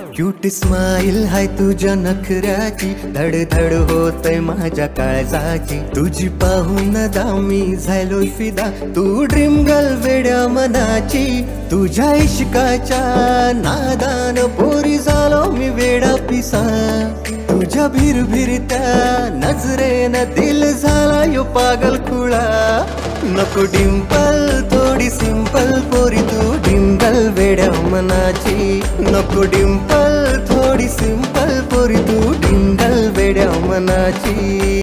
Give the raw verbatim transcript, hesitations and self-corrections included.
Cute smile हाय तुझ्या नखऱ्याची, धड धड होतय माझ्या काळजाची. तुझी पाहून दामी झालोय फिदा, तू ड्रीम गर्ल वेड्या मनाची. तुझ्या इश्काच्या नादान पोरी झालो मी वेडा पिसा. तुझ्या भिरभिरत्या नजरेनं दिल झाला यो पागल खुळा. नको डिंपल थोडी सिंपल पोरी, तू ड्रीम गर्ल वेड्या मनाची. नको डिंपल थोडी सिंपल पोरी, तू ड्रीम गर्ल वेड्या मनाची.